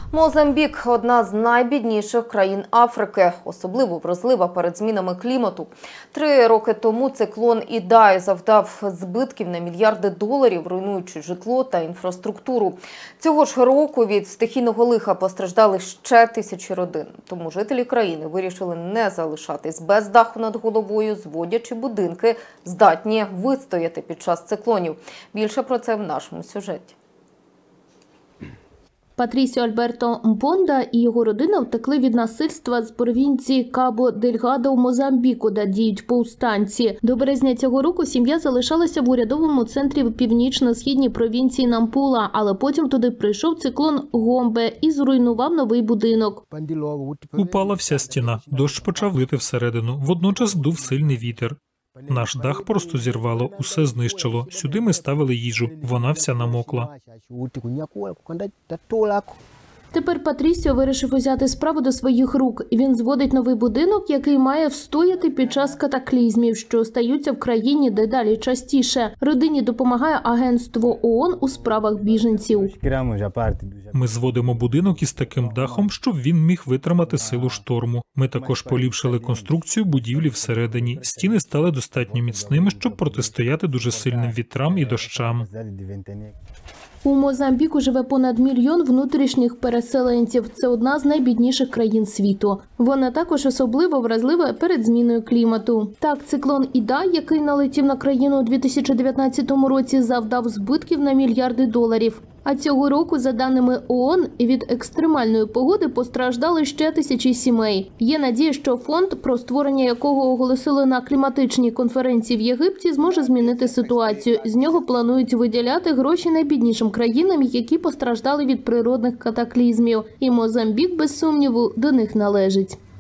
Мозамбік – одна з найбідніших країн Африки, особливо вразлива перед змінами клімату. 3 роки тому циклон Ідай завдав збитків на мільярди доларів, руйнуючи житло та інфраструктуру. Цього ж року від стихійного лиха постраждали ще тисячі родин. Тому жителі країни вирішили не залишатись без даху над головою, зводячи будинки, здатні вистояти під час циклонів. Більше про це в нашому сюжеті. Патрісіо Альберто Мпонда і його родина втекли від насильства з провінції Кабо-Дельгадо в Мозамбіку, де діють повстанці. До березня цього року сім'я залишалася в урядовому центрі в північно-східній провінції Нампула, але потім туди прийшов циклон Гомбе і зруйнував новий будинок. Упала вся стіна, дощ почав лити всередину, водночас дув сильний вітер. Наш дах просто зірвало, усе знищило. Сюди ми ставили їжу, вона вся намокла. Тепер Патрісіо вирішив узяти справу до своїх рук. Він зводить новий будинок, який має встояти під час катаклізмів, що стаються в країні дедалі частіше. Родині допомагає агентство ООН у справах біженців. Ми зводимо будинок із таким дахом, щоб він міг витримати силу шторму. Ми також поліпшили конструкцію будівлі всередині. Стіни стали достатньо міцними, щоб протистояти дуже сильним вітрам і дощам. У Мозамбіку живе понад 1 мільйон внутрішніх переселенців. Це одна з найбідніших країн світу. Вона також особливо вразлива перед зміною клімату. Так, циклон Ідай, який налетів на країну у 2019 році, завдав збитків на мільярди доларів. А цього року, за даними ООН, від екстремальної погоди постраждали ще тисячі сімей. Є надія, що фонд, про створення якого оголосили на кліматичній конференції в Єгипті, зможе змінити ситуацію. З нього планують виділяти гроші найбіднішим країнам, які постраждали від природних катаклізмів. І Мозамбік, без сумніву, до них належить.